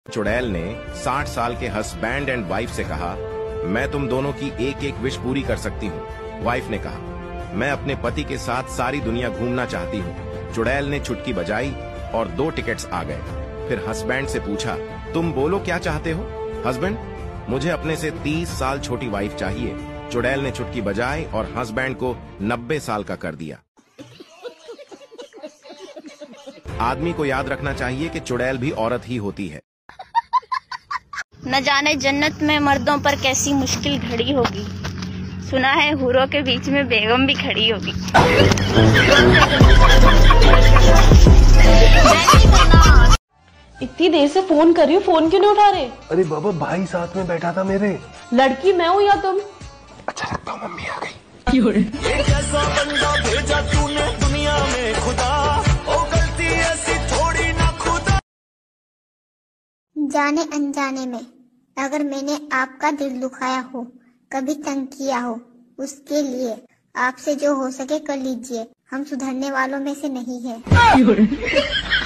चुड़ैल ने 60 साल के हस्बैंड एंड वाइफ से कहा, मैं तुम दोनों की एक एक विश पूरी कर सकती हूँ। वाइफ ने कहा, मैं अपने पति के साथ सारी दुनिया घूमना चाहती हूँ। चुड़ैल ने चुटकी बजाई और 2 टिकट्स आ गए। फिर हस्बैंड से पूछा, तुम बोलो क्या चाहते हो? हस्बैंड, मुझे अपने से 30 साल छोटी वाइफ चाहिए। चुड़ैल ने चुटकी बजाई और हस्बैंड को 90 साल का कर दिया। आदमी को याद रखना चाहिए कि चुड़ैल भी औरत ही होती है। न जाने जन्नत में मर्दों पर कैसी मुश्किल घड़ी होगी। सुना है हूरों के बीच में बेगम भी खड़ी होगी। इतनी देर से फोन कर रही हूँ, फोन क्यों नहीं उठा रहे? अरे बाबा, भाई साथ में बैठा था मेरे। लड़की मैं हूँ या तुम? अच्छा लगता हूँ, मम्मी आ गई। ये कैसा बंदा भेजा तूने दुनिया में खुदा, ओ गलती ऐसी थोड़ी ना खुदा। जाने अनजाने में अगर मैंने आपका दिल दुखाया हो, कभी तंग किया हो, उसके लिए आपसे जो हो सके कर लीजिए। हम सुधरने वालों में से नहीं है।